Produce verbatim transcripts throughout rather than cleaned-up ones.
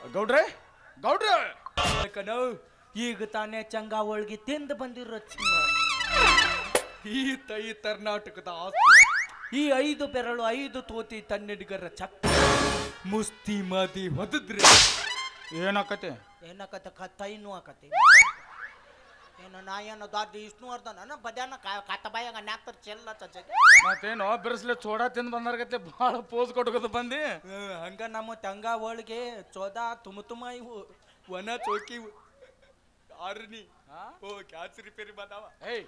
ಗೌಡ್ರೆ ಗೌಡ್ರೆ ಕಣೋ ಈಗ ತಾನೇ ಚಂಗ ಹೋಳ್ಗಿ ತಿಂದು ಬಂದಿರೋ ಈ ತೈ ಕರ್ನಾಟಕದ ಆಸ್ತಿ ಈ ಐದು ಬೆರಳು ಐದು ತೋತಿ ತನ್ನಿಡಿಗರ ಚಕ್ಕ ಮುಸ್ತಿ ಮದಿ ಹೊದದ್ರಿ ಏನಾಕತೆ ಏನಕತೆ ಕತ್ತೈನು ಆಕತಿ ಏನು ನಾಯನ ದಾದಿ ಇಷ್ಣು ಅರ್ಧ ನನ್ನ ಬದ್ಯಾನ ಕಾತ ಬಾಯಾಗ ನಾಕ್ತರ ಚೆಲ್ಲ ಚಚ್ಚಗೆ ಮತ್ತೇನೋ ಬಿರ್ಸ್ಲೆ ಚೋಡಾ ತಿಂದು ಬಂದಾರ್ಗತ್ತೆ ಭಾಳ ಪೋಸ್ ಕೊಟ್ಕೋದು ಬಂದಿ ಹಂಗ ನಮ್ಮ ತಂಗ ಹೋಳಿಗೆ ಚೋದಾ ತುಮ ತುಮ ಇವು ವನ ಚೌಕಿ ಆರ್ನಿ ಓ ಕ್ಯಾಚ್ ರಿಪೇರಿ ಬಂದಾವ ಏಯ್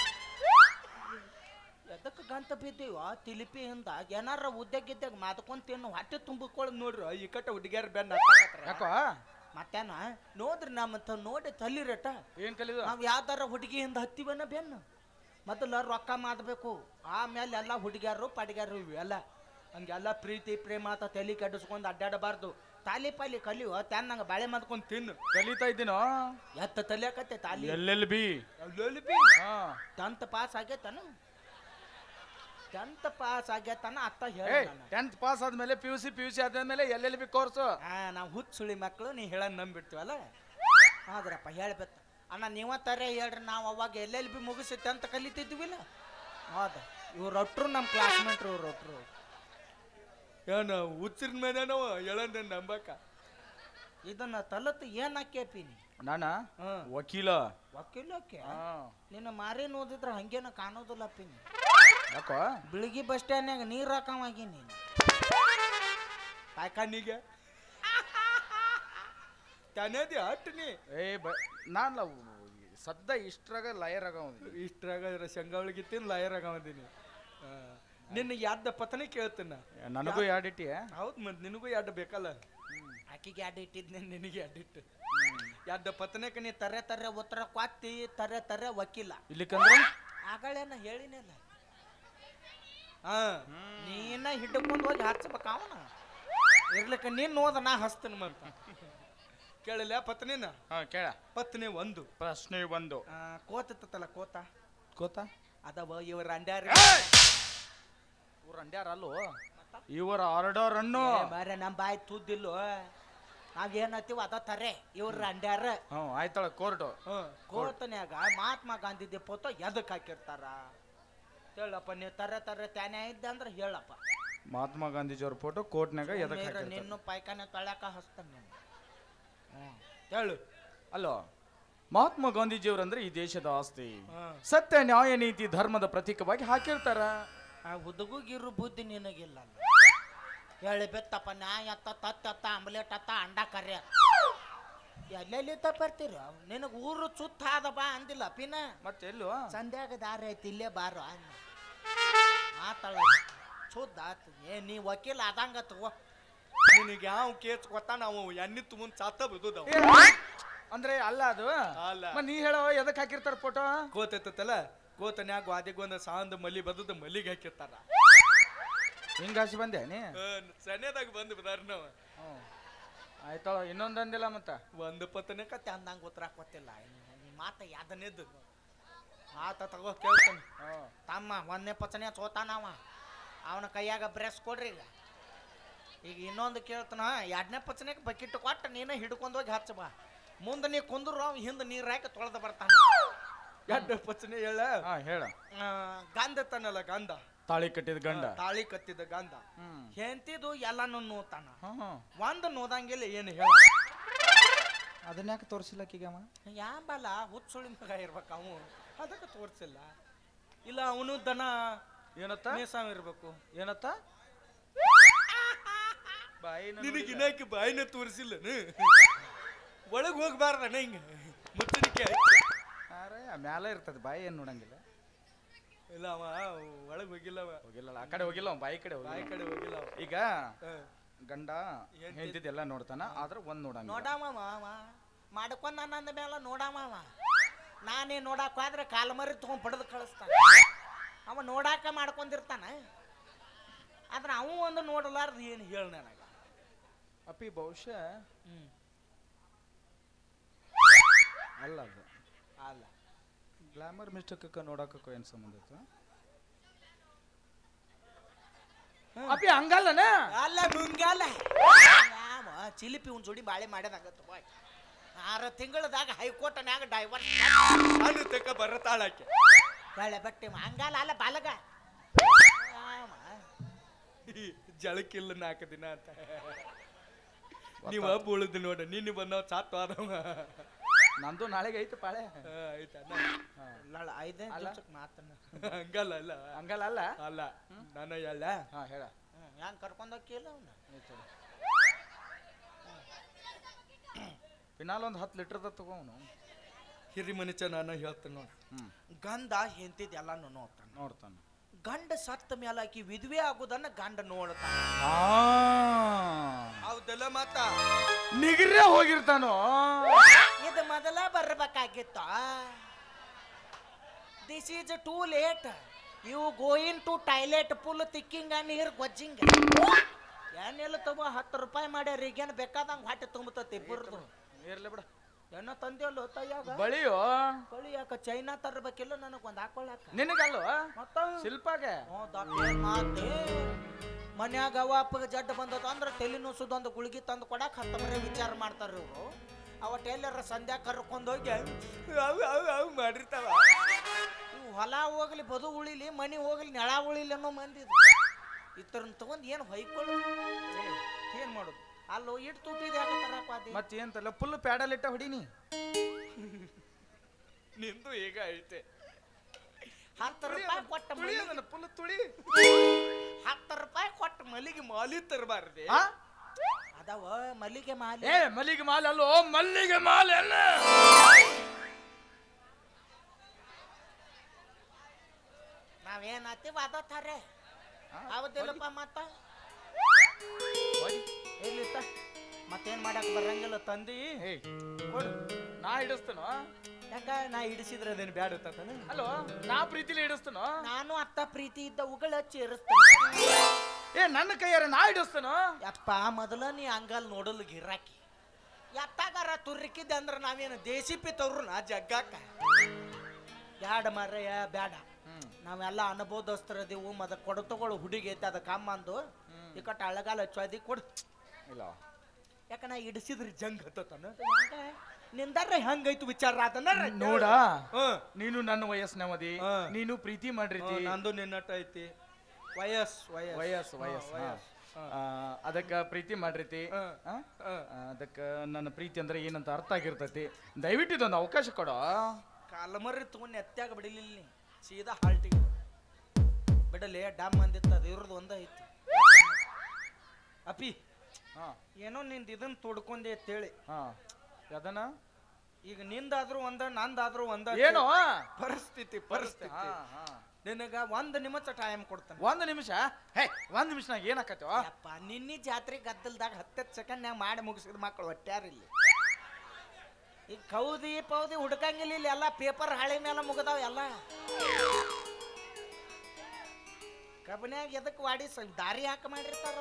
ಎದಕ್ಕೆ ಗಂತ ಬಿದ್ದೀವ ತಿಲಿಪಿ ಹಿಂದ ಏನಾರ ಉದ್ಯೋಗಿದ್ದಾಗ ಮಾದ್ಕೊಂಡ್ ತಿನ್ನು ಹೊಟ್ಟೆ ತುಂಬಿಕೊಳ್ಳೋದು ನೋಡ್ರಿ ಈ ಕಟ್ಟ ಹುಡುಗಿಯರ್ ಬೆನ್ನ ಯಾಕೋ ಮತ್ತೇನ ನೋಡ್ರಿ ನಮ್ಮಂತ ನೋಡಿ ತಲ್ಲಿರಟ ಏನ್ ಕಲಿದ ನಾವ್ ಯಾವ್ದಾರ ಹುಡುಗಿಯಿಂದ ಹತ್ತಿವನ ಬೆನ್ನು ಮೊದಲ ರೊಕ್ಕ ಮಾಡಬೇಕು ಆಮೇಲೆ ಎಲ್ಲ ಹುಡುಗಿಯರು ಪಡಿಗ್ಯಾರು ಇವು ಎಲ್ಲ ಹಂಗೆಲ್ಲ ಪ್ರೀತಿ ಪ್ರೇಮ ಅಂತ ತಲೆ ಕೆಡಿಸ್ಕೊಂಡು ಅಡ್ಡಾಡಬಾರ್ದು ತಾಲಿ ಪಾಲಿ ಕಲಿಯೋ ತೆನ್ನಂಗ ಬಾಳೆ ಮಾಡ್ಕೊಂಡು ತಿನ್ನು ಕಲಿತಾ ಇದ್ದೀನೋ ಎತ್ತ ತಲಿಯಾಕತ್ತೆ ತಾಲಿ ಎಲ್ಲೆಲ್ಲಿ ಬಿ ಎಲ್ಲೆಲ್ಲಿ ಬಿ ಹಾ ಟೆಂತ್ ಪಾಸ್ ಆಗೇತನ ಟೆಂತ್ ಪಾಸ್ ಆಗೇತನ ಅತ್ತ ಹೇಳ ಟೆಂತ್ ಪಾಸ್ ಆದ್ಮೇಲೆ P U C P U C ಆದ್ಮೇಲೆ ಎಲ್ಲೆಲ್ಲಿ ಬಿ ಕೋರ್ಸು ಹಾ ನಾವು ಹುಚ್ಚ ಸುಳಿ ಮಕ್ಕಳು ನೀ ಹೇಳ ನಂಬಿಡ್ತೀವಲ್ಲ ಆದ್ರಪ್ಪ ಹೇಳ್ಬೇಕ ಅಣ್ಣ ನೀವ ತರ ಹೇಳ್ರಿ ನಾವು ಅವಾಗ ಎಲ್ಲೆಲ್ಲಿ ಬಿ ಮುಗಿಸಿ ಟೆಂತ್ ಕಲಿತಿದ್ವಿಲ್ಲ ಹೌದ ಇವ್ರು ಒಟ್ರು ನಮ್ಮ ಕ್ಲಾಸ್ಮೇಟ್ರು ಇವ್ರು ಒಟ್ರು ಏನು ಹುಚ್ಚಿನ ಮೇಲೆ ನಾವು ಹೇಳಂದ್ರೆ ನಂಬಕ ಇದನ್ನ ತಲತ್ ಏನ್ ಹಾಕ್ಯಪಿ ನೀ ನಾನ ವಕೀಲ ವಕೀಲಕ್ಕೆ ನಿನ್ನ ಮಾರಿ ಓದಿದ್ರ ಹಂಗೇನ ಕಾಣೋದಿಲ್ಲಪ್ಪಿ ನೀ ಯಾಕೋ ಬೆಳಿಗ್ಗೆ ಬಸ್ ಸ್ಟ್ಯಾಂಡ್ನಾಗ ನೀರು ಹಾಕವಾಗಿ ನೀನು ಕಾಯ್ಕಣ್ಣಿಗೆ ತಾನೇದಿ ಹಟ್ಟನಿ ಏ ಬ ನಾನು ಸದ್ದ ಇಷ್ಟ್ರಾಗ ಲಯರ್ ಆಗವ ಇಷ್ಟ್ರಾಗ ಶಂಗಾವಳಿಗೆ ತಿನ್ ಲಯರ್ ಆಗವದೀನಿ ನಿನ್ನ ಯಾರ್ದ ಪತನೆ ಕೇಳ್ತೀನ ನನಗೂ ಎರಡು ಇಟ್ಟಿ ಹೌದು ಮತ್ತೆ ನಿನಗೂ ಎರಡು ಬೇಕಲ್ಲ ಆಕಿಗೆ ಎರಡು ಇಟ್ಟಿದ್ನೆ ನಿನಗೆ ಎರಡು ಇಟ್ಟು ಯಾರ್ದ ಪತನೆಕ ನೀ ತರೆ ತರೆ ಉತ್ತರ ಕ್ವಾತಿ ತರೆ ತರೆ ವಕೀಲ ಇಲ್ಲಿಕಂದ್ರೆ ಆಗಳೇನ ಹೇಳಿನಿಲ್ಲ ಹಾ ನೀನ ಹಿಡ್ಕೊಂಡು ಹೋಗಿ ಹಚ್ಬೇಕ ಅವನ ಇರ್ಲಿಕ್ಕ ನೀನ್ ನೋದ ನಾ ಹಚ್ತೀನಿ ಮತ್ತ ಕೇಳಲ್ಲ ಪತ್ನಿನ ಹಾ ಕೇಳ ಪತ್ನಿ ಒಂದು ಪ್ರಶ್ನೆ ಒಂದು ಕೋತತ್ತಲ್ಲ ಕೋತ ಕೋತ ಅದವ ಇವ್ರ ಅಂಡ್ಯಾರ ಇವ್ರ ಅಂಡ್ಯಾರ ಅಲ್ಲೋ ಇವರ ಆರ್ಡರ್ ಅನ್ನು ಬಾರೆ ನಮ್ಮ ಬಾಯಿ ತುದ್ದಿಲ್ಲೋ ನಾವೇನತ್ತೀವ ಅದ ತರೆ ಇವ್ರ ಅಂಡ್ಯಾರ ಹ್ಞೂ ಆಯ್ತಾಳ ಕೋರ್ಟು ಕೋತನ್ಯಾಗ ಮಹಾತ್ಮ ಗಾಂಧಿ ಫೋಟೋ ಎದಕ್ ಹಾಕಿರ್ತಾರ ಹೇಳಪ್ಪ ನೀವು ತರೆ ತರೆ ತ್ಯಾನೆ ಇದ್ದ ಅಂದ್ರೆ ಹೇಳಪ್ಪ ಮಹಾತ್ಮ ಗಾಂಧೀಜಿಯವ್ರ ಫೋಟೋ ಕೋರ್ಟ್ನಾಗ ಎದಕ್ಕೆ ನಿನ್ನ ಪಾಯ್ಕಾನೆ ತೊಳ್ಯಾಕ ಹಸ್ತಾನೆ ನೀನು ಹ್ಞೂ ಹೇಳು ಅಲ್ಲೋ ಮಹಾತ್ಮ ಗಾಂಧೀಜಿಯವ್ರಂದ್ರೆ ಈ ದೇಶದ ಆಸ್ತಿ ಸತ್ಯ ನ್ಯಾಯ ನೀತಿ ಧರ್ಮದ ಪ್ರತೀಕವಾಗಿ ಹಾಕಿರ್ತಾರ ಆ ಹುಡುಗಿರು ಬುದ್ಧಿ ನಿನಗಿಲ್ಲ ಹೇಳಿ ಬೆತ್ತಪ್ಪ ನ್ಯಾಯ ಅತ್ತ ತತ್ತ ಆಮ್ಲೆಟ್ ಅತ್ತ ಅಂಡ ಕರ್ಯ ಎಲ್ಲೆಲ್ಲಿ ಬರ್ತೀರ ನಿನಗೆ ಊರು ಸುತ್ತ ಆದ ಬಾ ಅಂದಿಲ್ಲ ಪಿನ ಮತ್ತೆ ಎಲ್ಲೋ ಸಂಧ್ಯಾಗ ದಾರ ಐತಿ ಇಲ್ಲೇ ಬಾರೋ ಆತಳ ಸುದ್ದ ಆತ ಏ ನೀ ವಕೀಲ ಆದಂಗ ತಗೋ ನಿನಗೆ ಯಾವ ಕೇಸ್ ಗೊತ್ತಾ ನಾವು ಎಣ್ಣೆ ತುಂಬ ಚಾತ ಬಿದ್ದು ಅಂದ್ರೆ ಅಲ್ಲ ಅದು ಅಲ್ಲ ನೀ ಹೇಳೋ ಎದಕ್ ಹಾಕಿರ್ತಾರ ಫೋಟೋ ಕೋತೈತಲ್ಲ ಕೋತನ್ಯಾಗ ಗಾದಿಗೊಂದು ಸಾಂದ್ ಮಲಿ ಬದದ ಮಲ್ಲಿಗೆ ಹಾಕಿರ್ತಾರ ಹಿಂಗಾಸಿ ಬಂದೆ ನೀ ಸನೇದಾಗ ಬಂದು ಬದಾರ ನಾವ ಆಯ್ತಾಳ ಇನ್ನೊಂದು ಅಂದಿಲ್ಲ ಮತ್ತ ಒಂದು ಪತ್ತನೇ ಕತ್ತೆ ಅಂದಂಗ ಉತ್ತರ ಕೊತ್ತಿಲ್ಲ ನೀ ಮಾತ ಯಾದನೇದ್ದು ಆತ ತಗೋ ಕೇಳ್ತಾನೆ ತಮ್ಮ ಒಂದನೇ ಪಚನೆ ಸೋತಾನವ ಅವನ ಕೈಯಾಗ ಬ್ರೆಸ್ ಕೊಡ್ರಿ ಈಗ ಈಗ ಇನ್ನೊಂದು ಕೇಳ್ತಾನ ಎರಡನೇ ಪಚನೆಗೆ ಬಕೆಟ್ ಕೊಟ್ಟು ನೀನ ಹಿಡ್ಕೊಂಡು ಹೋಗಿ ಹಚ್ಚ ಬಾ ಮುಂದೆ ನೀ ಕುಂದ್ರು ಅವ್ ಹಿಂದೆ ನೀರು ಹಾಕಿ ತೊಳೆದ ಬರ್ತಾನ ಎರಡನೇ ಪಚನೆ ಹೇಳ ಹೇಳ ಗಂಧ ತನ್ನಲ್ಲ ಗಂಧ ತಾಳಿ ಕಟ್ಟಿದ ಗಂಡ ತಾಳಿ ಕತ್ತಿದ ಗಂಧ ಹೆಂತಿದು ಎಲ್ಲಾನು ನೋತಾನ ಒಂದು ನೋದಂಗಿಲ್ಲ ಏನು ಹೇಳ ಅದನ್ನ ಯಾಕೆ ತೋರಿಸಿಲ್ಲ ಕೀಗಮ್ಮ ಯಾಂಬಲ್ಲ ಹುಚ್ಚುಳಿ ಮಗ ಇರ್ಬೇಕು ಅವು ಅದಕ್ಕೆ ತೋರಿಸಿಲ್ಲ ಇಲ್ಲ ಅವನು ದನ ಏನತ್ತ ಮೇಸಾವ್ ಇರ್ಬೇಕು ಏನತ್ತ ಬಾಯಿ ನಿನಗೆ ಇನ್ನಾಕಿ ಬಾಯಿನ ತೋರಿಸಿಲ್ಲ ಒಳಗೆ ಹೋಗ್ಬಾರ್ದಣ್ಣ ಹಿಂಗ ಮುಚ್ಚನಿಕೆ ಅರೆ ಮ್ಯಾಲ ಇರ್ತದೆ ಬಾಯಿ ಏನು ನೋಡಂಗಿಲ್ಲ ಇಲ್ಲ ಅವ ಒಳಗೆ ಹೋಗಿಲ್ಲ ಹೋಗಿಲ್ಲ ಆ ಕಡೆ ಹೋಗಿಲ್ಲ ಬಾಯಿ ಕಡೆ ಬಾಯಿ ಕಡೆ ಹೋಗಿಲ್ಲ ಈಗ ಗಂಡ ಹೆಂಡತಿದೆಲ್ಲ ನೋಡ್ತಾನ ಆದ್ರೆ ಒಂದ್ ನೋಡಂಗ ನೋಡಾಮ ಮಾಡ್ಕೊಂಡ್ ನನ್ನ ಮೇಲೆ ನೋಡಾಮ ನಾನೇ ನೋಡಾಕ ಆದ್ರೆ ಕಾಲ ಮರಿ ತಗೊಂಡ್ ಪಡೆದು ಕಳಿಸ್ತಾನ ಅವ ನೋಡಾಕ ಮಾಡ್ಕೊಂಡಿರ್ತಾನ ಆದ್ರೆ ಅವ ಒಂದು ನೋಡಲಾರ್ದು ಏನು ಹೇಳ ನನಗ ಅಪ್ಪಿ ಬಹುಶಃ ಅಲ್ಲ ಅದು ಅಲ್ಲ ಗ್ಲಾಮರ್ ಮಿಸ್ಟೇಕ್ ನೋಡಾಕಕ್ಕೂ ಏನು ಸಂಬಂಧ ಇತ್ತು ಅಪ್ಪಿ ಹಂಗಲ್ಲನ ಅಲ್ಲ ಮುಂಗಲ್ಲ ಚಿಲಿಪಿ ಒಂದು ಜೋಡಿ ಬಾಳೆ ಮಾಡ್ಯದಾಗತ್ತ ಬಾಯ್ ಆರು ತಿಂಗಳದಾಗ ಹೈಕೋರ್ಟ್ನ್ಯಾಗ ಡೈವರ್ಸ್ ಅನು ತಕ ಬರತಾಳಕ್ಕೆ ಬಾಳೆ ಬಟ್ಟೆ ಹಂಗಾಲ ಅಲ್ಲ ಬಾಲಗ ಜಳಕ್ಕಿಲ್ಲ ನಾಲ್ಕು ದಿನ ಅಂತ ನೀವು ಹಬ್ಬ ಉಳಿದು ನೋಡ ನಿನ್ನೆ ಬಂದವ ಸಾತ್ ಆದವ ನಂದು ನಾಳೆಗೆ ಐತೆ ಪಾಳೆ ಆಯ್ತಾ ಐದೇ ಮಾತನ್ನ ಹಂಗಲ್ಲ ಅಲ್ಲ ಹಂಗಲ್ಲ ಅಲ್ಲ ಅಲ್ಲ ನಾನು ಹೇಳ ಹಾ ಹೇಳ ಹೆಂಗ್ ಕರ್ಕೊಂಡೋಕಿಲ್ಲ ಅವನ ಪಿನಾಲ್ ಒಂದು ಹತ್ತು ಲೀಟರ್ದ ತಗೋನು ಹಿರಿ ಮನುಷ್ಯ ನಾನು ಹೇಳ್ತೇನೆ ನೋಡಿ ಗಂಧ ಹೆಂತಿದ್ ಎಲ್ಲಾನು ನೋಡ್ತಾನೆ ನೋಡ್ತಾನೆ ಗಂಡ ಸತ್ತ ಮೇಲೆ ಆಕಿ ವಿಧವೆ ಆಗುದನ್ನ ಗಂಡ ನೋಡ್ತಾನ ಹೌದಲ್ಲ ಮಾತ ನಿಗ್ರೇ ಹೋಗಿರ್ತಾನೋ ಇದು ಮೊದಲ ಬರ್ಬೇಕಾಗಿತ್ತ this is too late you going to toilet full ತಿಕ್ಕಿಂಗ ನೀರ್ ಗೊಜ್ಜಿಂಗ ಏನೆಲ್ಲ ತಗೋ ಹತ್ತು ರೂಪಾಯಿ ಮಾಡ್ಯಾರ ಈಗೇನು ಬೇಕಾದಂಗ ಹೊಟ್ಟೆ ತುಂಬತತಿ ಇಬ್ಬರದು ಇರ್ಲಿ ಬಿಡ ಎಣ್ಣ ತಂದೆಯಲ್ಲ ತಯ್ಯಾಗ ಬಳಿಯೋ ಬಳಿ ಯಾಕ ಚೈನಾ ತರಬೇಕಿಲ್ಲ ನನಗೆ ಒಂದು ಹಾಕೊಳ್ಳಾಕ ನಿನಗಲ್ವ ಮತ್ತ ಶಿಲ್ಪಾಗೆ ಮಾತೆ ಮನ್ಯಾಗ ಅವ ಅಪ್ಪಗೆ ಜಡ್ಡ ಬಂದದ ಅಂದ್ರೆ ತಲೆ ನುಸುದೊಂದು ಗುಳಿಗೆ ತಂದು ಕೊಡಾಕ ಹತ್ತ ಬರೀ ವಿಚಾರ ಮಾಡ್ತಾರ ಇವರು ಅವತ್ತು ಎಲ್ಲರ ಸಂಧ್ಯಾ ಕರ್ಕೊಂಡೋಗಿ ಅವು ಅವು ಅವು ಮಾಡಿರ್ತಾವ ಇವು ಹೊಲ ಹೋಗ್ಲಿ ಬದು ಉಳಿಲಿ ಮನಿ ಹೋಗ್ಲಿ ನೆಳ ಉಳಿಲಿ ಅನ್ನೋ ಮಂದಿ ಇತರನ್ ತಗೊಂಡ್ ಏನು ಹೊಯ್ಕೊಳ್ಳು ಏನ್ ಮಾಡೋದು ಅಲ್ಲೋ ಇಟ್ಟು ತುಟ್ಟಿದೆ ಯಾಕೆ ಮತ್ತೆ ಏನ್ತಲ್ಲ ಫುಲ್ ಪ್ಯಾಡಲಿಟ್ಟ ಹೊಡಿನಿ ನಿಂದು ಈಗ ಐತೆ ಹತ್ತು ರೂಪಾಯಿ ಕೊಟ್ಟ ಫುಲ್ ತುಳಿ ಹತ್ತು ರೂಪಾಯಿ ಕೊಟ್ಟ ಮಲ್ಲಿಗೆ ಮಾಲಿ ತರಬಾರ್ದೆ ಅದಾವ ಮಲ್ಲಿಗೆ ಮಾಲಿ ಏ ಮಲ್ಲಿಗೆ ಮಾಲೆ ಅಲ್ಲೋ ಮಲ್ಲಿಗೆ ಮಾಲೆ ಅಲ್ಲ ನಾವೇನಾತೀವಿ ಅದ ತಾರೆ ಹೌದಿಲ್ಲಪ್ಪ ಮತ್ತ ಇರ್ಲಿತ್ತ ಮತ್ತೇನ್ ಮಾಡಕ್ ಬರಂಗಿಲ್ಲ ತಂದಿ ಕೊಡು ನಾ ಹಿಡಿಸ್ತೇನೋ ಯಾಕ ನಾ ಹಿಡಿಸಿದ್ರೆ ಅದೇನು ಬ್ಯಾಡ ತಾನ ಅಲ್ಲೋ ನಾ ಪ್ರೀತಿಲಿ ಹಿಡಿಸ್ತೇನೋ ನಾನು ಅತ್ತ ಪ್ರೀತಿ ಇದ್ದ ಉಗಳ ಚೇರಿಸ್ತೇನೆ ಏ ನನ್ನ ಕೈಯಾರ ನಾ ಹಿಡಿಸ್ತೇನೋ ಯಪ್ಪ ಮೊದಲ ನೀ ಹಂಗಲ್ ನೋಡಲ್ ಗಿರಾಕಿ ಎತ್ತಾಗಾರ ತುರ್ಕಿದ್ದೆ ಅಂದ್ರ ನಾವೇನು ದೇಸಿಪಿ ತವ್ರು ನಾ ಜಗ್ಗಾಕ ಬ್ಯಾಡ ಮಾರಯ್ಯ ಬ್ಯಾಡ ನಾವೆಲ್ಲ ಅನುಭವದಸ್ತರದೀವು ಮದ ಕೊಡ ತಗೊಳು ಹುಡುಗಿ ಐತೆ ಅದ ಕಾಮಂದು ಈ ಕಟ್ಟ ಅಳಗಾಲ ಚೊದಿ ಕೊಡು ಇಲ್ಲ ಯಾಕ ನಾ ಹಿಡಿಸಿದ್ರಿ ಜಂಗ್ ಹತ್ತನ ನಿಂದಾರ ಹಂಗೈತು ವಿಚಾರ ಅದನ್ನ ನೋಡ ನೀನು ನನ್ನ ವಯಸ್ಸಿನವದಿ ನೀನು ಪ್ರೀತಿ ಮಾಡಿರ್ತಿ ನಂದು ನಿನ್ನಟ ಐತಿ ವಯಸ್ ವಯಸ್ ವಯಸ್ ಅದಕ್ಕ ಪ್ರೀತಿ ಮಾಡಿರ್ತಿ ಅದಕ್ಕ ನನ್ನ ಪ್ರೀತಿ ಅಂದ್ರೆ ಏನಂತ ಅರ್ಥ ಆಗಿರ್ತೈತಿ ದಯವಿಟ್ಟು ಇದೊಂದು ಅವಕಾಶ ಕೊಡೋ ಕಾಲಮರ್ರಿ ತಗೊಂಡು ಎತ್ತಾಗ ಬಿಡಲಿಲ್ಲ ಸೀದಾ ಹಾಲ್ಟಿಗೆ ಬಿಡಲಿ ಡ್ಯಾಮ್ ಅಂದಿತ್ತು ಅದು ಇವ್ರದ್ದು ಒಂದ ಐತಿ ಅಪಿ ಏನೋ ನಿಂದ ಇದನ್ನ ತೊಡ್ಕೊಂಡೆ ಅಂತೇಳಿ ಅದನ್ನ ಈಗ ನಿಂದಾದ್ರೂ ಒಂದ ನಂದಾದ್ರೂ ಒಂದ ಏನೋ ಪರಿಸ್ಥಿತಿ ಪರಿಸ್ಥಿತಿ ನಿನಗ ಒಂದ್ ನಿಮಿಷ ಟೈಮ್ ಕೊಡ್ತಾನೆ ಒಂದ್ ನಿಮಿಷ ಹೇ ಒಂದ್ ನಿಮಿಷನಾಗ ಏನಾಕತ್ತೋ ಅಪ್ಪ ನಿನ್ನೆ ಜಾತ್ರೆ ಗದ್ದಲ್ದಾಗ ಹತ್ತತ್ತು ಸೆಕೆಂಡ್ನಾಗ ಮಾಡಿ ಮುಗಿಸಿದ ಮಕ್ಕಳು ಒಟ್ಟಾರಿಲ್ಲಿ ಈಗ ಕೌದಿ ಪೌದಿ ಹುಡ್ಕಂಗಿಲ್ಲ ಇಲ್ಲಿ ಎಲ್ಲ ಪೇಪರ್ ಹಳೆ ಮೇಲೆ ಮುಗದಾವ ಎಲ್ಲ ಕಬ್ಬನ್ಯಾಗ ಎದಕ್ ವಾಡಿ ದಾರಿ ಹಾಕ ಮಾಡಿರ್ತಾರ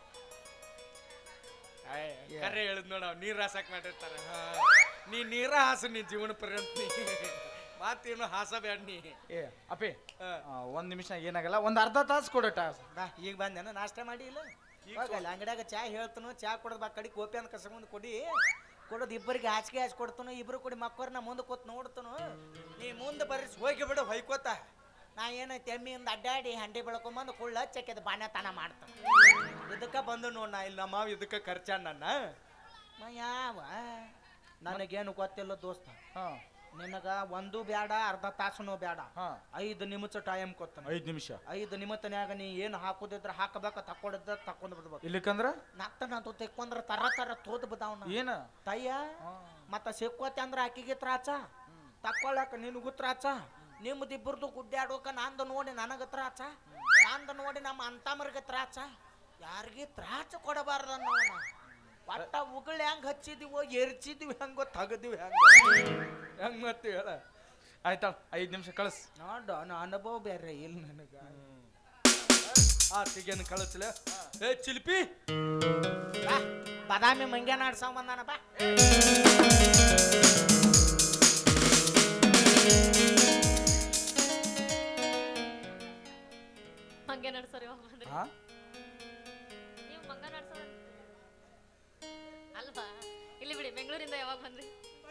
ಕರೆ ಹೇಳಿದ್ ನೋಡ ನೀರ್ ಹಾಸಕ್ ಮಾಡಿರ್ತಾರ ನೀ ನೀರ ಹಾಸು ನೀ ಜೀವನ ಪರ್ಯಂತ ನೀ ಮಾತೇನು ಹಾಸ ಬೇಡ ನೀ ಏ ಅಪ್ಪಿ ಒಂದ್ ನಿಮಿಷ ಏನಾಗಲ್ಲ ಒಂದ್ ಅರ್ಧ ತಾಸು ಕೊಡಟ ಈಗ ಬಂದೇನ ನಾಷ್ಟ ಮಾಡಿ ಇಲ್ಲ ಹೋಗಲ್ಲ ಅಂಗಡ್ಯಾಗ ಚಾ ಹೇಳ್ತನು ಚಾ ಕೊಡೋದು ಬಾ ಕಡಿ ಕೋಪಿ ಅಂತ ಕಸ್ಕೊಂಡ್ ಕೊಡಿ ಕೊಡೋದು ಇಬ್ಬರಿಗೆ ಹಾಸಿಗೆ ಹಾಸಿ ಕೊಡ್ತಾನು ಇಬ್ರು ಕೊಡಿ ಮಕ್ಕವ್ರನ್ನ ಮುಂದೆ ಕೂತ್ ನೋಡ್ತಾನು ನೀ ಮುಂದೆ ಬರ್ರಿಸಿ ಹೋಗಿ ಬಿಡು ಹೊಯ್ಕೋತ ನಾ ಏನೈತೆ ಎಮ್ಮಿಯಿಂದ ಅಡ್ಡಾಡಿ ಹಂಡಿ ಬೆಳ್ಕೊಂಬಂದು ಕುಳ್ಳ ಹಚ್ಚಕ್ಕಿದ ಬಾಣ್ಯತನ ಮಾಡ್ತಾನೆ ಇದಕ್ಕೆ ಬಂದು ನೋಡ್ ನಾ ಇಲ್ಲಿ ನಮ್ಮ ಇದಕ್ಕೆ ಖರ್ಚ ನನ್ನ ಯಾವ ನನಗೇನು ಗೊತ್ತಿಲ್ಲ ದೋಸ್ತ ನಿನಗ ಒಂದು ಬ್ಯಾಡ ಅರ್ಧ ತಾಸನು ಬ್ಯಾಡ ಐದು ನಿಮಿಷ ಟೈಮ್ ಕೊಡ್ತಾನೆ ಐದ್ ನಿಮಿಷ ಐದು ನಿಮಿಷನ್ಯಾಗ ನೀ ಏನು ಹಾಕುದಿದ್ರ ಹಾಕಬೇಕ ತಕ್ಕೊಂಡಿದ್ರ ತಕೊಂಡ್ ಬಿಡ್ಬೇಕು ಇಲ್ಲಿಕಂದ್ರ ನತ್ತ ನಾನು ತೆಕ್ಕೊಂದ್ರ ತರ ತರ ತೋದ್ ಬಿದ್ದಾವನ ಏನ ತಯ್ಯ ಮತ್ತ ಸಿಕ್ಕೋತಿ ಅಂದ್ರ ಆಕಿಗೆ ತ್ರಾಚ ತಕ್ಕೊಳಕ ನಿನಗೂ ತ್ರಾಚ ನಿಮ್ದಿಬ್ಬರದು ಗುಡ್ಡಾಡೋಕ ನಂದು ನೋಡಿ ನನಗ ತ್ರಾಚ ನಂದು ನೋಡಿ ನಮ್ಮ ಅಂತಮರ್ಗ ತ್ರಾಚ ಯಾರಿಗೆ ತ್ರಾಚ ಕೊಡಬಾರ್ದ ಅನ್ನೋನ ಒಟ್ಟ ಉಗುಳ್ ಹೆಂಗ್ ಹಚ್ಚಿದಿವೋ ಎರ್ಚಿದ್ವಿ ಹೆಂಗೋ ತಗದಿವಿ ಹೆಂಗ ಹೆಂಗ್ ಮತ್ತೆ ಹೇಳ ಆಯ್ತಾ ಐದ್ ನಿಮಿಷ ಕಳಿಸ್ ನೋಡ ಅನುಭವ ಬೇರೆ ಇಲ್ಲ ನನಗ ಆ ತಿಗೇನು ಕಳಿಸ್ಲ ಏ ಚಿಲ್ಪಿ ಬಾದಾಮಿ ಮಂಗ್ಯಾನ ಆಡ್ಸವ ಬಂದಾನ ಬಾ ಮಂಗ್ಯ ನಡ್ಸೋರಿ ನೀವು ಮಂಗ ನಡ್ಸೋರ ಬೆಂಗಳೂರಿಂದ ಯಾವಾಗ ಬಂದ್ರಿ?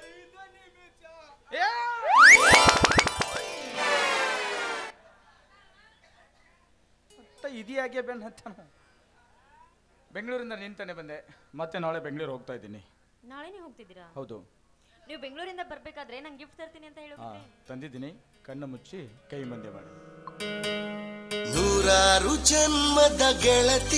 ಇದಿಯಾಗೆ ಬೆನ್ ಹತ್ತಾನ. ಬೆಂಗಳೂರಿಂದ ನಿಂತಾನೆ ಬಂದೆ, ಮತ್ತೆ ನಾಳೆ ಬೆಂಗಳೂರು ಹೋಗ್ತಾ ಇದ್ದೀನಿ. ನಾಳೆನೇ ಹೋಗ್ತಿದ್ದೀರಾ? ಹೌದು. ನೀವು ಬೆಂಗಳೂರಿಂದ ಬರ್ಬೇಕಾದ್ರೆ ನಂಗೆ ಗಿಫ್ಟ್ ತರ್ತೀನಿ ಅಂತ ಹಾ ಹೇಳಿದ್ರೆ ತಂದಿದ್ದೀನಿ, ಕಣ್ಣು ಮುಚ್ಚಿ ಕೈ ಮಂದೆ ಮಾಡಿ. ನೂರಾರು ಜನ್ಮದ ಗೆಳತಿ.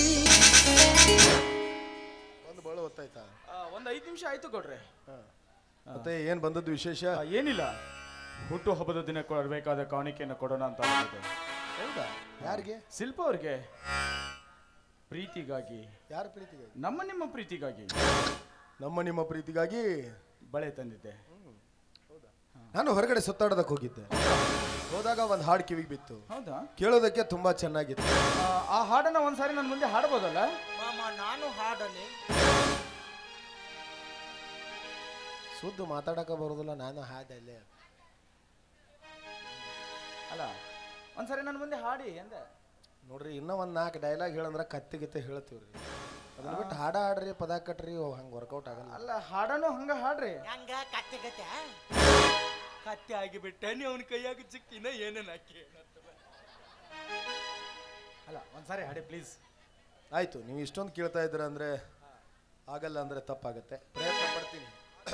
ಒಂದು ಬಹಳ ಹೊತ್ತಾಯ್ತಾ? ಒಂದು ಐದು ನಿಮಿಷ ಆಯ್ತು ಕೊಡ್ರೆ. ಮತ್ತೆ ಏನ್ ಬಂದದ್ದು ವಿಶೇಷ? ಏನಿಲ್ಲ, ಹುಟ್ಟು ಹಬ್ಬದ ದಿನ ಕೊಡಬೇಕಾದ ಕಾಣಿಕೆಯನ್ನು ಕೊಡೋಣ ಅಂತ ಬಂದಿದ್ದೆ. ಹೌದಾ? ಯಾರಿಗೆ? ಶಿಲ್ಪ ಅವ್ರಿಗೆ ಪ್ರೀತಿಗಾಗಿ. ಯಾರ ಪ್ರೀತಿಗಾಗಿ? ನಮ್ಮ ನಿಮ್ಮ ಪ್ರೀತಿಗಾಗಿ. ನಮ್ಮ ನಿಮ್ಮ ಪ್ರೀತಿಗಾಗಿ ಬಳೆ ತಂದಿದ್ದೆ. ನಾನು ಹೊರಗಡೆ ಸುತ್ತಾಡೋದಕ್ಕೆ ಹೋಗಿದ್ದೆ. ಹೋದಾಗ ಒಂದು ಹಾಡು ಕಿವಿಗೆ ಬಿತ್ತು. ಹೌದಾ? ಕೇಳೋದಕ್ಕೆ ತುಂಬಾ ಚೆನ್ನಾಗಿತ್ತು. ಆ ಹಾಡನ್ನ ಒಂದ್ಸಾರಿ ನನ್ನ ಮುಂದೆ ಹಾಡ್ಬೋದಲ್ಲ? ಮಾಮ ನಾನು ಹಾಡಲಿ. ಸುದ್ದು ಮಾತಾಡಕ ಬರೋದಿಲ್ಲ, ನಾನು ಹಾಡಲ್ಲೇ. ಅಲ್ಲ, ಒಂದ್ಸರಿ ನನ್ನ ಮುಂದೆ ಹಾಡಿ ಅಂದೆ. ನೋಡ್ರಿ, ಇನ್ನೂ ಒಂದು ನಾಲ್ಕು ಡೈಲಾಗ್ ಹೇಳಂದ್ರೆ ಕತ್ತಿ ಗಿತ್ತೆ ಹೇಳ್ತೀವ್ರಿ. ಅದನ್ನ ಬಿಟ್ಟು ಹಾಡ ಹಾಡ್ರಿ, ಪದ ಕಟ್ರಿ, ಹಂಗೆ ವರ್ಕೌಟ್ ಆಗಲ್ಲ. ಅಲ್ಲ, ಹಾಡನು ಹಂಗ ಹಾಡ್ರಿ. ಹಂಗ ಕತ್ತೆ ಗತ್ತೆ ಕತ್ತೆ ಆಗಿಬಿಟ್ಟೆ ನೀ ಅವನ ಕೈಯಾಗ ಚಿಕ್ಕಿನ ಏನೇನು ಹಾಕಿ. ಅಲ್ಲ, ಒಂದ್ಸಾರಿ ಹಾಡಿ ಪ್ಲೀಸ್. ಆಯ್ತು, ನೀವು ಇಷ್ಟೊಂದು ಕೇಳ್ತಾ ಇದ್ದೀರ ಅಂದ್ರೆ ಆಗಲ್ಲ ಅಂದ್ರೆ ತಪ್ಪಾಗತ್ತೆ, ಪ್ರಯತ್ನ ಪಡ್ತೀನಿ.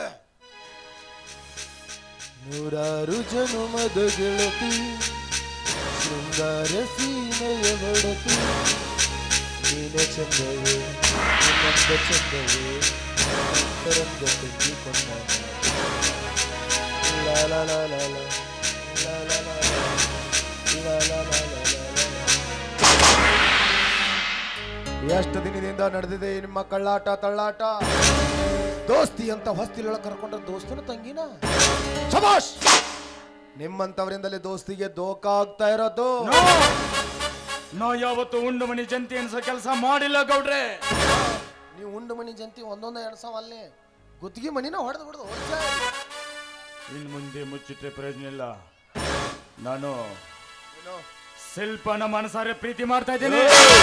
ನೂರಾರು ಜನುಮದ ಗೆಳತಿ, ಶೃಂಗಾರ ಸೀಮೆಯ ಹೊಡತಿ, ನೀನೆ ಚಂದವೇ ನಿನ್ನಂದ ಚಂದವೇ ಅಂತರಂಗ ತುಂಬಿಕೊಂಡ. ಲಾ ಲಾ ಲಾ ಲಾ ಲಾ ಲಾ ಲಾ ಲಾ ಲಾ ಲಾ ಲಾ ಲಾ ಲಾ. ಎಷ್ಟು ದಿನದಿಂದ ನಡೆದಿದೆ ನಿಮ್ಮ ಕಳ್ಳಾಟ ತಳ್ಳಾಟ? ದೋಸ್ತಿ ಅಂತ ಹೊಸ್ತಿಲೊಳಗೆ ಕರ್ಕೊಂಡ್ರೆ ದೋಸ್ತನ ತಂಗಿನ ಶಬಾಷ್. ನಿಮ್ಮಂತವರಿಂದಲೇ ದೋಸ್ತಿಗೆ ದೋಖ ಆಗ್ತಾ ಇರೋದು. ನಾ ಯಾವತ್ತು ಉಂಡು ಮನಿ ಜಂತಿ ಅನ್ಸೋ ಕೆಲಸ ಮಾಡಿಲ್ಲ ಗೌಡ್ರೆ. ನೀವು ಉಂಡು ಮನಿ ಜಂತಿ ಒಂದೊಂದು ಎಣಸವ ಅಲ್ಲಿ ಗುತ್ತಿಗೆ ಮನಿನ ಹೊಡೆದು ಬಿಡೋದು. ಇನ್ ಮುಂದೆ ಮುಚ್ಚಿಟ್ರೆ ಪ್ರಯೋಜನ ಇಲ್ಲ. ನಾನು ಶಿಲ್ಪನ ಮನಸಾರೆ ಪ್ರೀತಿ ಮಾಡ್ತಾ ಇದ್ದೀನಿ.